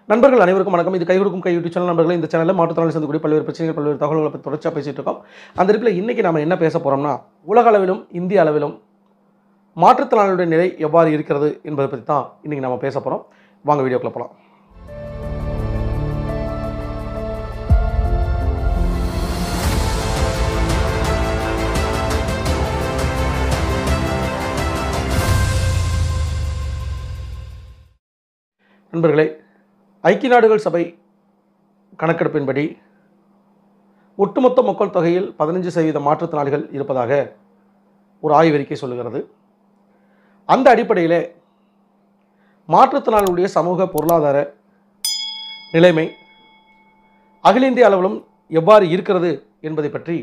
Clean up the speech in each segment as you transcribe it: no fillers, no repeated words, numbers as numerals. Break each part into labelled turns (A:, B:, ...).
A: நண்பர்கள் அனைவருக்கும் வணக்கம். இது கை கொடுக்கும் கை யூடியூப் சேனல். நண்பர்களே, இந்த சேனலில் மாற்றுத்திறனாளி சந்திக்கக்கூடிய பல்வேறு பிரச்சனைகள், பல்வேறு தகவல்களை பற்றி தொடர்ச்சியாக பேசிகிட்டு இருக்கோம். அந்த இடத்துல இன்றைக்கி நம்ம என்ன பேச போகிறோம்னா, உலக அளவிலும் இந்திய அளவிலும் மாற்றுத்திறனாளிகளுடைய நிலை எவ்வாறு இருக்கிறது என்பதை பற்றி தான் இன்றைக்கி நம்ம பேச போகிறோம். வாங்க வீடியோக்குள்ள போகலாம். நண்பர்களே, ஐக்கிய நாடுகள் சபை கணக்கெடுப்பின்படி ஒட்டுமொத்த மக்கள் தொகையில் 15% மாற்றுத்திறனாளிகள் இருப்பதாக ஒரு ஆய்வறிக்கை சொல்லுகிறது. அந்த அடிப்படையில் மாற்றுத்திறனாளிகளுடைய சமூக பொருளாதார நிலைமை அகில இந்திய அளவிலும் எவ்வாறு இருக்கிறது என்பதை பற்றி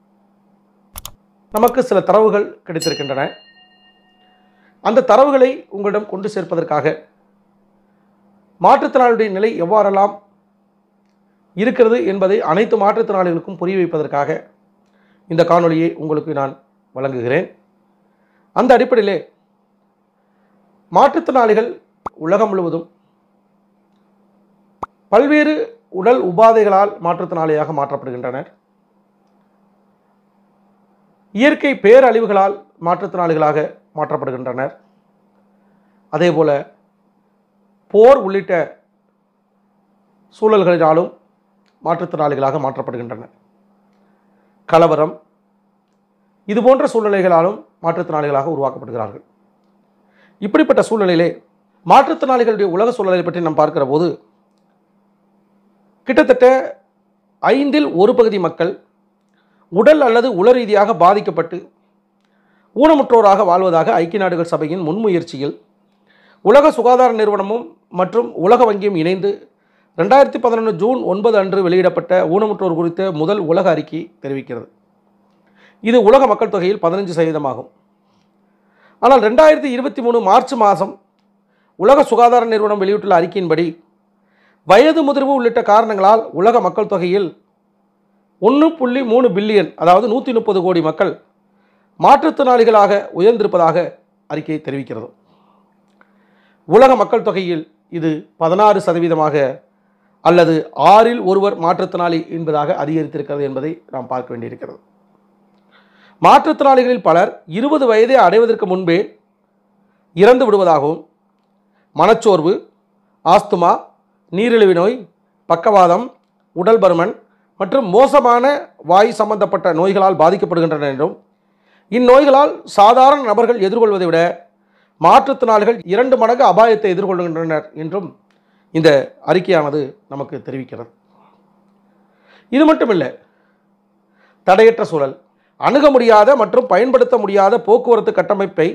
A: நமக்கு சில தரவுகள் கிடைத்திருக்கின்றன. அந்த தரவுகளை உங்களிடம் கொண்டு சேர்ப்பதற்காக மாற்றுத்திறனாளிகளுடைய நிலை எவ்வாறெல்லாம் இருக்கிறது என்பதை அனைத்து மாற்றுத்திறனாளிகளுக்கும் புரிய வைப்பதற்காக இந்த காணொளியை உங்களுக்கு நான் வழங்குகிறேன். அந்த அடிப்படையிலே மாற்றுத்திறனாளிகள் உலகம் முழுவதும் பல்வேறு உடல் உபாதைகளால் மாற்றுத்திறனாளியாக மாற்றப்படுகின்றனர். இயற்கை பேரழிவுகளால் மாற்றுத்திறனாளிகளாக மாற்றப்படுகின்றனர். அதேபோல போர் உள்ளிட்ட சூழல்களினாலும் மாற்றுத்திறனாளிகளாக மாற்றப்படுகின்றனர். கலவரம் இதுபோன்ற சூழ்நிலைகளாலும் மாற்றுத்திறனாளிகளாக உருவாக்கப்படுகிறார்கள். இப்படிப்பட்ட சூழ்நிலையிலே மாற்றுத்திறனாளிகளுடைய உலக சூழலை பற்றி நாம் பார்க்கிற போது கிட்டத்தட்ட 5இல் 1 பகுதி மக்கள் உடல் அல்லது உள ரீதியாக பாதிக்கப்பட்டு ஊனமுற்றோராக வாழ்வதாக ஐக்கிய நாடுகள் சபையின் முன்முயற்சியில் உலக சுகாதார நிறுவனமும் மற்றும் உலக வங்கியும் இணைந்து 2011 ஜூன் 9 அன்று வெளியிடப்பட்ட ஊனமுற்றோர் குறித்த முதல் உலக அறிக்கை தெரிவிக்கிறது. இது உலக மக்கள் தொகையில் 15% ஆகும். ஆனால் 2023 மார்ச் மாதம் உலக சுகாதார நிறுவனம் வெளியிட்டுள்ள அறிக்கையின்படி வயது முதிர்வு உள்ளிட்ட காரணங்களால் உலக மக்கள் தொகையில் 1.3 பில்லியன், அதாவது 130 கோடி மக்கள் மாற்றுத்திறனாளிகளாக உயர்ந்திருப்பதாக அறிக்கை தெரிவிக்கிறது. உலக மக்கள் தொகையில் இது 16% அல்லது 6இல் 1 மாற்றுத்திறனாளி என்பதாக அதிகரித்திருக்கிறது என்பதை நாம் பார்க்க வேண்டியிருக்கிறது. மாற்றுத்திறனாளிகளில் பலர் 20 வயதை அடைவதற்கு முன்பே இறந்து விடுவதாகவும், மனச்சோர்வு, ஆஸ்துமா, நீரிழிவு நோய், பக்கவாதம், உடல் பருமன் மற்றும் மோசமான வாயு சம்பந்தப்பட்ட நோய்களால் பாதிக்கப்படுகின்றனர் என்றும், இந்நோய்களால் சாதாரண நபர்கள் எதிர்கொள்வதை விட மாற்றுத்திறனாளிகள் 2 மடங்கு அபாயத்தை எதிர்கொள்கின்றனர் என்றும் இந்த அறிக்கையானது நமக்கு தெரிவிக்கிறது. இது மட்டுமில்லை, தடையற்ற சூழல், அணுக முடியாத மற்றும் பயன்படுத்த முடியாத போக்குவரத்து கட்டமைப்பை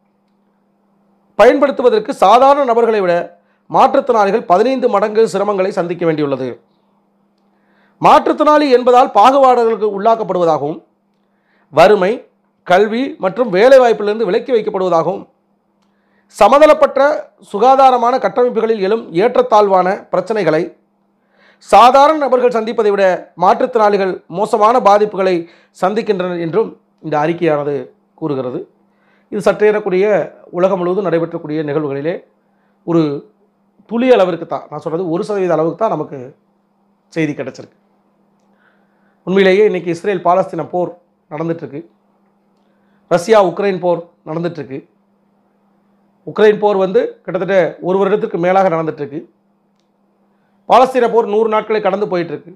A: பயன்படுத்துவதற்கு சாதாரண நபர்களை விட மாற்றுத்திறனாளிகள் 15 மடங்கு சிரமங்களை சந்திக்க வேண்டியுள்ளது. மாற்றுத்திறனாளி என்பதால் பாகுபாடுகளுக்கு உள்ளாக்கப்படுவதாகவும், வறுமை, கல்வி மற்றும் வேலைவாய்ப்பிலிருந்து விலக்கி வைக்கப்படுவதாகவும், சமதளப்பட்ட சுகாதாரமான கட்டமைப்புகளில் எழும் ஏற்றத்தாழ்வான பிரச்சனைகளை சாதாரண நபர்கள் சந்திப்பதை விட மாற்றுத்திறனாளிகள் மோசமான பாதிப்புகளை சந்திக்கின்றனர் என்றும் இந்த அறிக்கையானது கூறுகிறது. இது சற்றேறக்கூடிய உலகம் முழுவதும் நடைபெற்றக்கூடிய நிகழ்வுகளிலே ஒரு துளி அளவிற்கு தான், நான் சொல்கிறது 1% அளவுக்கு தான் நமக்கு செய்தி கிடைச்சிருக்கு. உண்மையிலேயே இன்றைக்கி இஸ்ரேல் பாலஸ்தீன போர் நடந்துட்டுருக்கு. ரஷ்யா உக்ரைன் போர் நடந்துட்டுருக்கு. உக்ரைன் போர் கிட்டத்தட்ட 1 வருடத்துக்கு மேலாக நடந்துட்டுருக்கு. பாலஸ்தீன போர் 100 நாட்களை கடந்து போயிட்டுருக்கு.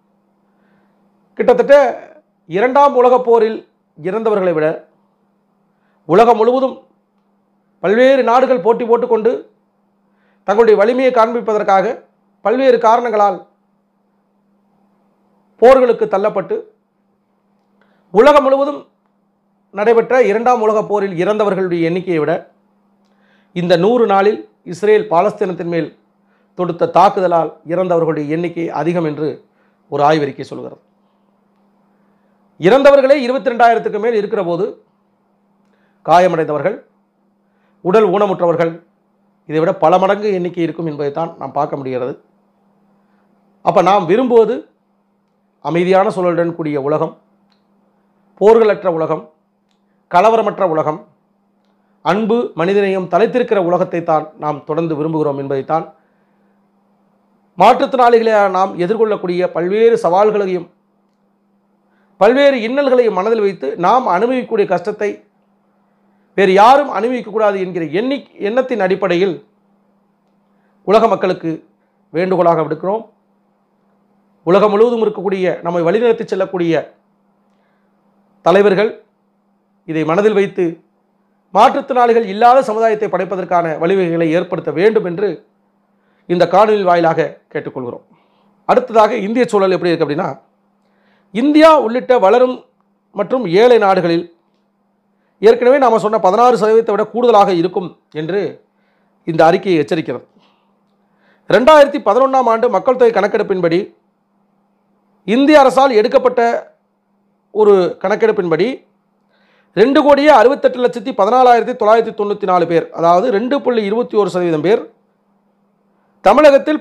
A: கிட்டத்தட்ட 2ஆம் உலகப் போரில் இறந்தவர்களை விட உலகம் முழுவதும் பல்வேறு நாடுகள் போட்டி போட்டுக்கொண்டு தங்களுடைய வலிமையை காண்பிப்பதற்காக பல்வேறு காரணங்களால் போர்களுக்கு தள்ளப்பட்டு உலகம் முழுவதும் நடைபெற்ற 2ஆம் உலகப் போரில் இறந்தவர்களுடைய எண்ணிக்கையை விட இந்த 100 நாளில் இஸ்ரேல் பாலஸ்தீனத்தின் மேல் தொடுத்த தாக்குதலால் இறந்தவர்களுடைய எண்ணிக்கை அதிகம் என்று ஒரு ஆய்வறிக்கை சொல்கிறது. இறந்தவர்களே 22,000க்கு மேல் இருக்கிற போது காயமடைந்தவர்கள், உடல் ஊனமுற்றவர்கள் இதை விட பல மடங்கு எண்ணிக்கை இருக்கும் என்பதை தான் நாம் பார்க்க முடிகிறது. அப்போ நாம் விரும்புவது அமைதியான சூழலுடன் கூடிய உலகம், போர்களற்ற உலகம், கலவரமற்ற உலகம், அன்பு மனிதநேயம் தலைத்திருக்கிற உலகத்தை தான் நாம் தொடர்ந்து விரும்புகிறோம் என்பதைத்தான் மாற்றுத்திறனாளிகளை நாம் எதிர்கொள்ளக்கூடிய பல்வேறு சவால்களையும் பல்வேறு இன்னல்களையும் மனதில் வைத்து நாம் அனுபவிக்கக்கூடிய கஷ்டத்தை வேறு யாரும் அனுபவிக்கக்கூடாது என்கிற எண்ணத்தின் அடிப்படையில் உலக மக்களுக்கு வேண்டுகோளாக விடுக்கிறோம். உலகம் முழுவதும் இருக்கக்கூடிய நம்மை வழிநடத்தி செல்லக்கூடிய தலைவர்கள் இதை மனதில் வைத்து மாற்றுத்திறனாளிகள் இல்லாத சமுதாயத்தை படைப்பதற்கான வழிவகைகளை ஏற்படுத்த வேண்டும் என்று இந்த காணொலி வாயிலாக கேட்டுக்கொள்கிறோம். அடுத்ததாக இந்திய சூழல் எப்படி இருக்கு அப்படின்னா, இந்தியா உள்ளிட்ட வளரும் மற்றும் ஏழை நாடுகளில் ஏற்கனவே நாம் சொன்ன 16% விட கூடுதலாக இருக்கும் என்று இந்த அறிக்கையை எச்சரிக்கிறது. 2011ஆம் ஆண்டு மக்கள் தொகை கணக்கெடுப்பின்படி இந்திய அரசால் எடுக்கப்பட்ட ஒரு கணக்கெடுப்பின்படி 2,68,14,994 பேர், அதாவது 2.21% பேர், தமிழகத்தில்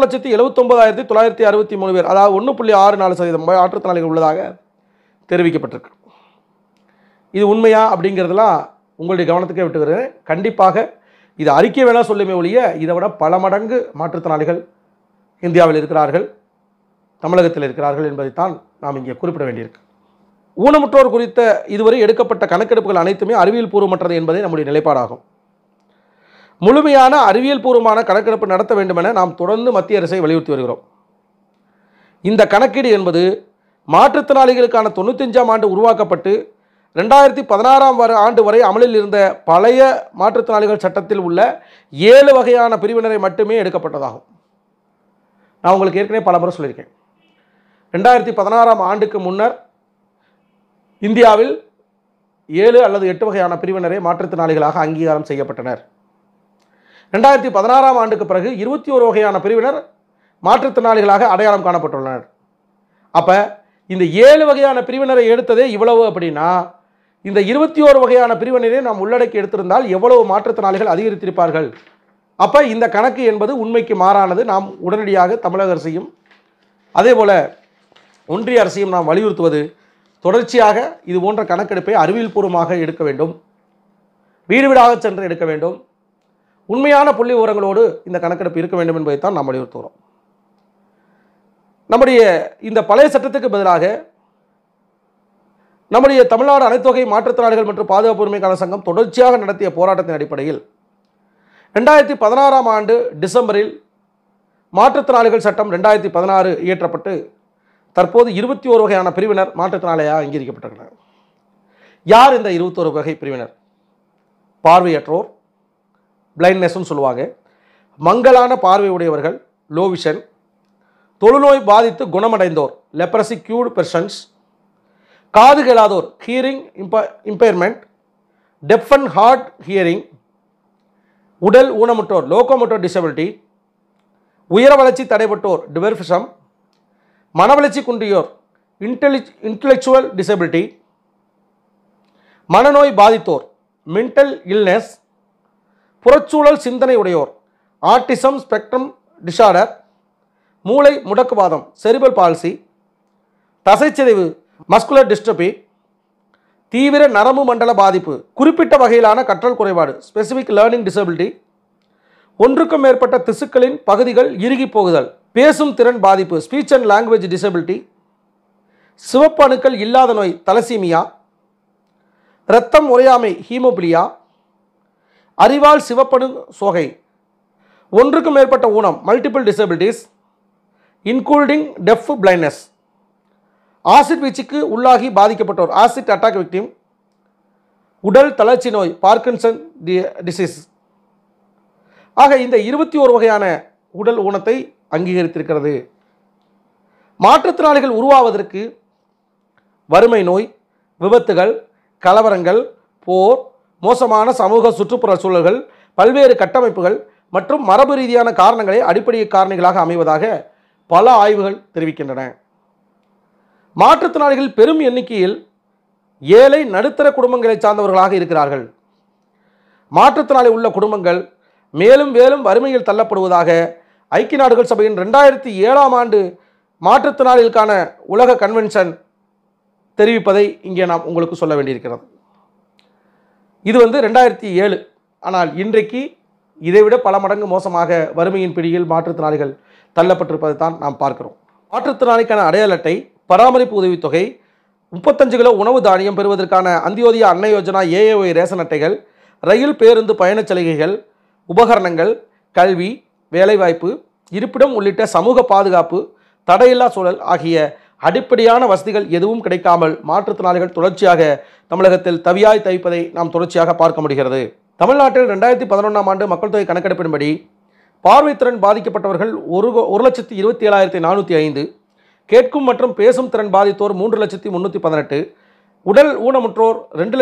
A: 11,79,963 பேர், அதாவது 1.64% மாற்றுத்திறனாளிகள் உள்ளதாக தெரிவிக்கப்பட்டிருக்கு. இது உண்மையா அப்படிங்கிறதுலாம் உங்களுடைய கவனத்துக்கே விட்டுக்கிறேன். கண்டிப்பாக இது அறிக்கை வேணால் சொல்லுமே ஒழிய இதை விட பல மடங்கு மாற்றுத்திறனாளிகள் இந்தியாவில் இருக்கிறார்கள், தமிழகத்தில் இருக்கிறார்கள் என்பதைத்தான் நாம் இங்கே குறிப்பிட வேண்டியிருக்கு. ஊனமுற்றோர் குறித்த இதுவரை எடுக்கப்பட்ட கணக்கெடுப்புகள் அனைத்துமே அறிவியல் பூர்வமற்றது என்பதே நம்முடைய நிலைப்பாடாகும். முழுமையான அறிவியல் பூர்வமான கணக்கெடுப்பு நடத்த வேண்டும் என நாம் தொடர்ந்து மத்திய அரசை வலியுறுத்தி வருகிறோம். இந்த கணக்கீடு என்பது மாற்றுத்திறனாளிகளுக்கான 95ஆம் ஆண்டு உருவாக்கப்பட்டு 2016ஆம் ஆண்டு வரை அமலில் இருந்த பழைய மாற்றுத்திறனாளிகள் சட்டத்தில் உள்ள 7 வகையான பிரிவினரை மட்டுமே எடுக்கப்பட்டதாகும். நான் உங்களுக்கு ஏற்கனவே பல முறை சொல்லியிருக்கேன். 2016ஆம் ஆண்டுக்கு முன்னர் இந்தியாவில் 7 அல்லது 8 வகையான பிரிவினரை மாற்றுத்திறனாளிகளாக அங்கீகாரம் செய்யப்பட்டனர். 2016ஆம் ஆண்டுக்கு பிறகு 21 வகையான பிரிவினர் மாற்றுத்திறனாளிகளாக அடையாளம் காணப்பட்டுள்ளனர். அப்போ இந்த 7 வகையான பிரிவினரை எடுத்ததே இவ்வளவு அப்படின்னா, இந்த 21 வகையான பிரிவினரை நாம் உள்ளடக்கி எடுத்திருந்தால் எவ்வளவு மாற்றுத்திறனாளிகள் அதிகரித்திருப்பார்கள்? அப்போ இந்த கணக்கு என்பது உண்மைக்கு மாறானது. நாம் உடனடியாக தமிழக அரசையும் அதே போல ஒன்றிய அரசையும் நாம் வலியுறுத்துவது, தொடர்ச்சியாக இது போன்ற கணக்கெடுப்பை அறிவியல் பூர்வமாக எடுக்க வேண்டும், வீடு வீடாக சென்று எடுக்க வேண்டும், உண்மையான புள்ளி விவரங்களோடு இந்த கணக்கெடுப்பு இருக்க வேண்டும் என்பதைத்தான் நாம் வலியுறுத்துகிறோம். நம்முடைய இந்த பழைய சட்டத்துக்கு பதிலாக நம்முடைய தமிழ்நாடு அனைத்து வகை மாற்றுத்திறனாளிகள் மற்றும் பாதுகாப்பு உரிமைக்கான சங்கம் தொடர்ச்சியாக நடத்திய போராட்டத்தின் அடிப்படையில் 2016ஆம் ஆண்டு டிசம்பரில் மாற்றுத்திறனாளிகள் சட்டம் 2016 இயற்றப்பட்டு தற்போது 21 வகையான பிரிவினர் மாற்றுத்திறனாளியாக அங்கீகரிக்கப்பட்டிருக்கிறார். யார் இந்த 21 வகை பிரிவினர்? பார்வையற்றோர், பிளைண்ட்னஸ்ன்னு சொல்லுவாங்க, மங்கலான பார்வை உடையவர்கள், லோ விஷன், தொழுநோய் பாதித்து குணமடைந்தோர், லெப்ரசி கியூர்டு பெர்சன்ஸ், காது கேளாதோர், hearing impairment, deaf and hard hearing, உடல் ஊனமுற்றோர், லோகோமோட்டோர் டிசபிலிட்டி, உயர வளர்ச்சி தடைப்பட்டோர், டிவர்ஃபிசம், மனவளர்ச்சி குன்றியோர், இன்டெலெக்சுவல் டிசபிலிட்டி, மனநோய் பாதித்தோர், மென்டல் இல்னஸ், புறச்சூழல் சிந்தனை உடையோர், ஆட்டிசம் ஸ்பெக்ட்ரம் டிசார்டர், மூளை முடக்குவாதம், செரிபல் பால்சி, தசைச்சிதைவு, மஸ்குலர் டிஸ்ட்ரோபி, தீவிர நரம்பு மண்டல பாதிப்பு, குறிப்பிட்ட வகையிலான கற்றல் குறைபாடு, ஸ்பெசிபிக் லேர்னிங் டிசபிலிட்டி, ஒன்றுக்கும் மேற்பட்ட திசுக்களின் பகுதிகள் இறுகி போகுதல், பேசும் திறன் பாதிப்பு, ஸ்பீச் அண்ட் லாங்குவேஜ் டிசபிலிட்டி, சிவப்பு அணுக்கள் இல்லாத நோய், தலசீமியா, இரத்தம் உறையாமை, ஹீமோபிலியா, அறிவால் சிவப்பணு சோகை, ஒன்றுக்கும் மேற்பட்ட ஊனம், multiple disabilities including deaf blindness, acid வீச்சுக்கு உள்ளாகி பாதிக்கப்பட்டோர், ஆசிட் அட்டாக் விக்டிம், உடல் தளர்ச்சி நோய், பார்க்கின்சன் டிசீஸ். ஆக இந்த 21 வகையான உடல் ஊனத்தை அங்கீகரித்திருக்கிறது. மாற்றுத்திறனாளிகள் உருவாவதற்கு வறுமை நோய், விபத்துகள், கலவரங்கள், போர், மோசமான சமூக சுற்றுப்புற சூழல்கள், பல்வேறு கட்டமைப்புகள் மற்றும் மரபு ரீதியான காரணங்களை அடிப்படை காரணிகளாக அமைவதாக பல ஆய்வுகள் தெரிவிக்கின்றன. மாற்றுத்திறனாளிகள் பெரும் எண்ணிக்கையில் ஏழை நடுத்தர குடும்பங்களை சார்ந்தவர்களாக இருக்கிறார்கள். மாற்றுத்திறனாளி உள்ள குடும்பங்கள் மேலும் மேலும் வறுமையில் தள்ளப்படுவதாக ஐக்கிய நாடுகள் சபையின் 2007ஆம் ஆண்டு மாற்றுத்திறனாளிகளுக்கான உலக கன்வென்ஷன் தெரிவிப்பதை இங்கே நாம் உங்களுக்கு சொல்ல வேண்டியிருக்கிறது. இது 2007. ஆனால் இன்றைக்கு இதைவிட பல மடங்கு மோசமாக வறுமையின் பிடியில் மாற்றுத்திறனாளிகள் தள்ளப்பட்டிருப்பதை தான் நாம் பார்க்கிறோம். மாற்றுத்திறனாளிக்கான அடையாள அட்டை, பராமரிப்பு உதவித்தொகை, 35 கிலோ உணவு தானியம் பெறுவதற்கான அந்தியோதயா அன்ன யோஜனா ஏஏஒய் ரேஷன் அட்டைகள், ரயில் பேருந்து பயணச் சலுகைகள், உபகரணங்கள், கல்வி, வேலைவாய்ப்பு, இருப்பிடம் உள்ளிட்ட சமூக பாதுகாப்பு, தடையில்லா சூழல் ஆகிய அடிப்படையான வசதிகள் எதுவும் கிடைக்காமல் மாற்றுத்திறனாளிகள் தொடர்ச்சியாக தமிழகத்தில் தவியாய் தவிப்பதை நாம் தொடர்ச்சியாக பார்க்க முடிகிறது. தமிழ்நாட்டில் 2011ஆம் ஆண்டு மக்கள் தொகை கணக்கெடுப்பின்படி பார்வைத்திறன் பாதிக்கப்பட்டவர்கள் 1,27,405, கேட்கும் மற்றும் பேசும் திறன் பாதித்தோர் 3,318, உடல் ஊனமுற்றோர்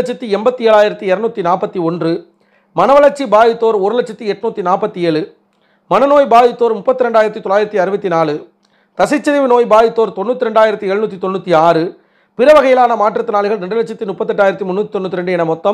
A: 2,87,241, மனவளர்ச்சி பாதித்தோர் 1,847, மனநோய் பாதித்தோர் 32,964, தசைச்சிதைவு நோய் பாதித்தோர் 92,796, பிற வகையிலான மாற்றுத்திறனாளிகள் 2,38,392 என மொத்தம்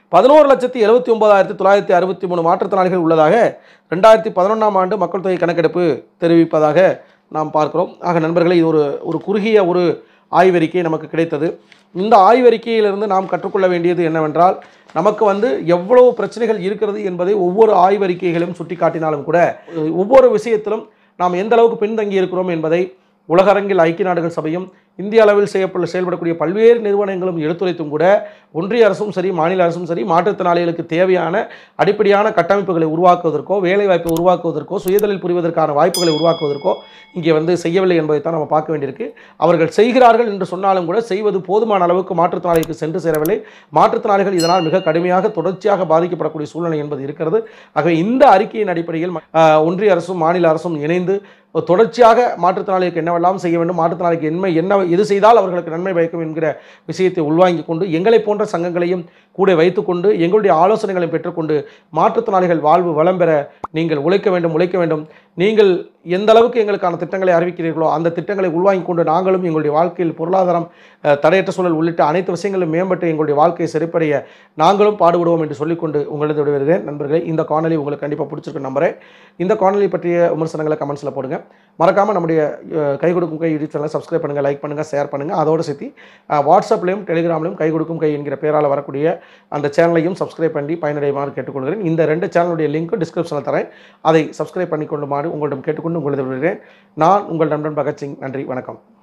A: 11,79,963 மாற்றுத்திறனாளிகள் உள்ளதாக 2011ஆம் ஆண்டு மக்கள் தொகை கணக்கெடுப்பு தெரிவிப்பதாக நாம் பார்க்கிறோம். ஆக நண்பர்களே, இது ஒரு குறுகிய ஒரு ஆய்வறிக்கை நமக்கு கிடைத்தது. இந்த ஆய்வறிக்கையிலிருந்து நாம் கற்றுக்கொள்ள வேண்டியது என்னவென்றால், நமக்கு எவ்வளவு பிரச்சனைகள் இருக்கிறது என்பதை ஒவ்வொரு ஆய்வறிக்கைகளும் சுட்டிக்காட்டினாலும் கூட ஒவ்வொரு விஷயத்திலும் நாம் எந்த அளவுக்கு பின்தங்கி இருக்கிறோம் என்பதை உலக அரங்கில் ஐக்கிய நாடுகள் சபையும் இந்திய அளவில் செயல்படக்கூடிய பல்வேறு நிறுவனங்களும் எடுத்துரைத்தும் கூட ஒன்றிய அரசும் சரி, மாநில அரசும் சரி, மாற்றுத்திறனாளிகளுக்கு தேவையான அடிப்படையான கட்டமைப்புகளை உருவாக்குவதற்கோ, வேலைவாய்ப்பை உருவாக்குவதற்கோ, சுயதொழில் புரிவதற்கான வாய்ப்புகளை உருவாக்குவதற்கோ இங்கே செய்யவில்லை என்பதைத்தான் நம்ம பார்க்க வேண்டியிருக்கு. அவர்கள் செய்கிறார்கள் என்று சொன்னாலும் கூட செய்வது போதுமான அளவுக்கு மாற்றுத்திறனாளிகளுக்கு சென்று சேரவில்லை. மாற்றுத்திறனாளிகள் இதனால் மிக கடுமையாக தொடர்ச்சியாக பாதிக்கப்படக்கூடிய சூழ்நிலை என்பது இருக்கிறது. ஆகவே இந்த அறிக்கையின் அடிப்படையில் ஒன்றிய அரசும் மாநில அரசும் இணைந்து தொடர்ச்சியாக மாற்றுத்திறனாளிகளுக்கு என்னவெல்லாம் செய்ய வேண்டும், மாற்றுத்திறனாளிக்கு என்ன எது செய்தால் அவர்களுக்கு நன்மை பயக்கும் என்கிற விஷயத்தை உள்வாங்கிக் கொண்டு எங்களை போன்ற சங்கங்களையும் கூட வைத்துக்கொண்டு எங்களுடைய ஆலோசனைகளை பெற்றுக்கொண்டு மாற்றுத்திறனாளிகள் வாழ்வு வளம் பெற நீங்கள் உழைக்க வேண்டும். நீங்கள் எந்த அளவுக்கு எங்களுக்கான திட்டங்களை அறிவிக்கிறீர்களோ அந்த திட்டங்களை உள்வாங்கிக் கொண்டு நாங்களும் எங்களுடைய வாழ்க்கையில் பொருளாதாரம், தடையற்ற சூழல் உள்ளிட்ட அனைத்து விஷயங்களும் மேம்பட்டு எங்களுடைய வாழ்க்கையை சிறப்படைய நாங்களும் பாடுபடுவோம் என்று சொல்லிக்கொண்டு உங்களது விடுகிறேன். நண்பர்களே, இந்த காணொலி உங்களுக்கு கண்டிப்பாக பிடிச்சிருக்கு நம்புறேன். இந்த காணொலி பற்றிய விமர்சனங்களை கமெண்ட்ஸில் போடுங்க. மறக்காமல் நம்முடைய கை கொடுக்கும் கை யூடியூப் சேனலை சப்ஸ்கிரைப் பண்ணுங்கள், லைக் பண்ணுங்கள், ஷேர் பண்ணுங்கள். அதோடு சேர்த்து வாட்ஸ்அப்லையும் டெலிகிராம்லையும் கை கொடுக்கும் கை என்கிற பேரால் வரக்கூடிய அந்த சேனலையும் சப்ஸ்கிரைப் பண்ணி பயனடையுமாறு கேட்டுக்கொள்கிறேன். இந்த 2 சேனலுடைய லிங்க்கும் டிஸ்கிரிப்ஷனில் தரேன். அதை சப்ஸ்கிரைப் பண்ணிக்கொள்ளுமாறு உங்களிடம் கேட்டுக்கொண்டு உங்களது விடுகிறேன். நான் உங்கள் நண்பன் பகத்சிங். நன்றி, வணக்கம்.